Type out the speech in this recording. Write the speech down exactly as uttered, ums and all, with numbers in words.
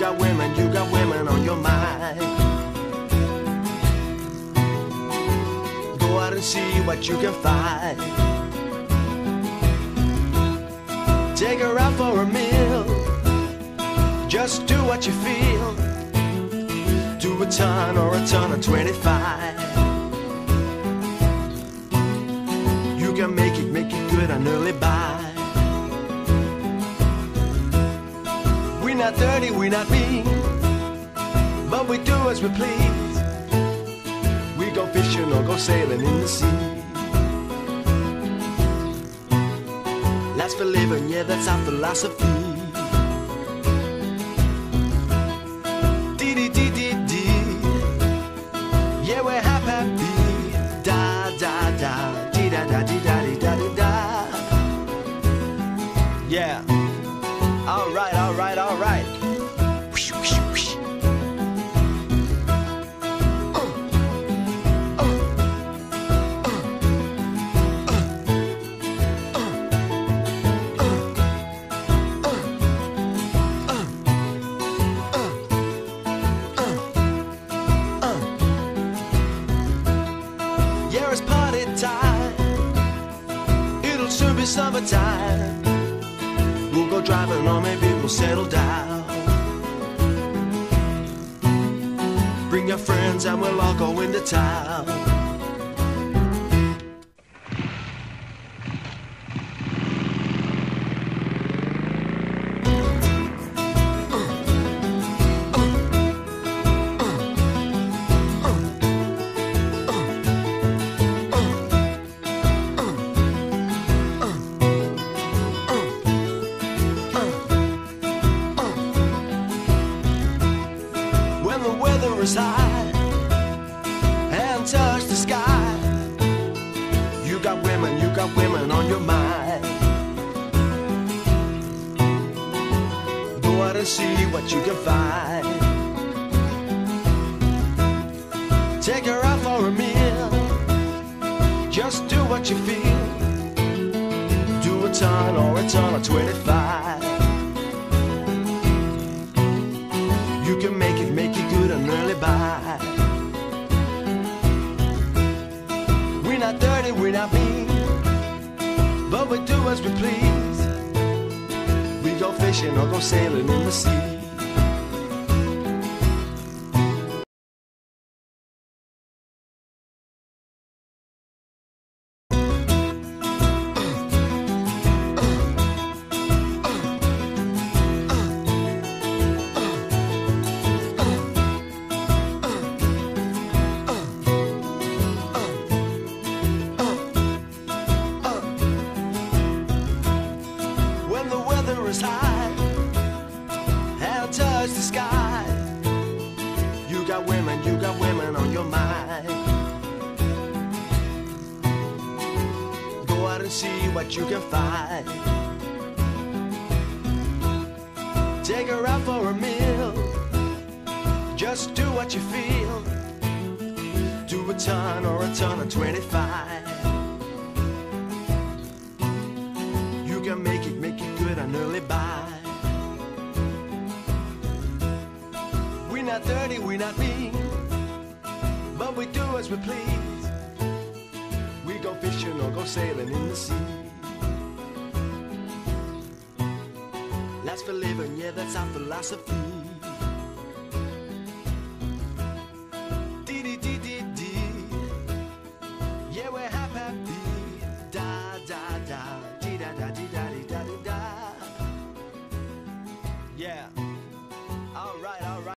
got women, you got women on your mind. Go out and see what you can find. Take her out for a meal. Just do what you feel. Do a ton or a ton of twenty-five. You can make it, make it good on early buy. We're not dirty, we're not mean, but we do as we please. We go fishing or go sailing in the sea. That's for living, yeah, that's our philosophy. Dee dee dee dee dee. Yeah, we're happy, happy. Da da da. Dee da da dee da dee da dee da. Yeah. All right, all right, all right. Whoosh, whoosh, whoosh. Yeah, it's party time. It'll soon be summertime. We'll go driving or maybe we'll settle down. Bring your friends and we'll all go into town. When the weather is high and touch the sky, you got women, you got women on your mind. Go out and see what you can find. Take her out for a meal. Just do what you feel. Do a ton or a ton of twenty-five. You can make it, make it good and early buy. We're not dirty, we're not mean, but we do as we please. We go fishing or go sailing in the sea. Is high and touch the sky. You got women, you got women on your mind. Go out and see what you can find. Take her out for a meal. Just do what you feel. Do a ton or a ton of twenty-five. You can make it, make it good on early buy. We're not dirty, we're not mean, but we do as we please. We go fishing or go sailing in the sea. That's for living, yeah, that's our philosophy.